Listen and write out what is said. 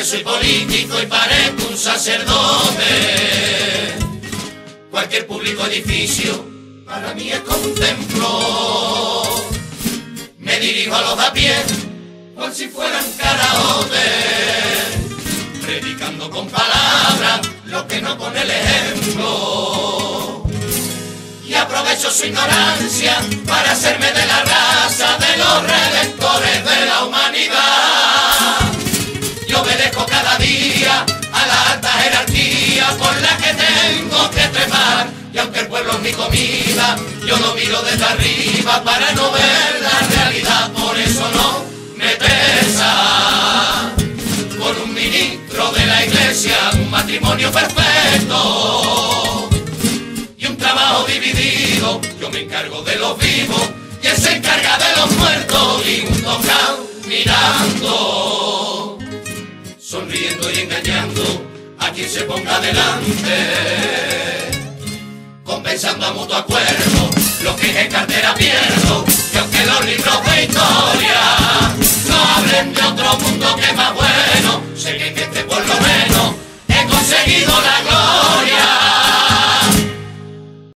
soy político y parezco un sacerdote. Cualquier público edificio para mí es como un templo. Me dirijo a los de a pie, cual si fueran karaoke, predicando con palabras lo que no pone el ejemplo. Y aprovecho su ignorancia para hacerme de la raza de los redentores de la humanidad. Yo obedezco cada día a la alta jerarquía por la que tengo que trepar. Y aunque el pueblo es mi comida, yo lo miro desde arriba para no ver la realidad. Por eso no me pesa con un ministro de la iglesia un matrimonio perfecto y un trabajo dividido. Yo me encargo de los vivos y él se encarga de los muertos, y un tocado mirando, sonriendo y engañando a quien se ponga delante, compensando a mutuo acuerdo lo que en cartera pierde.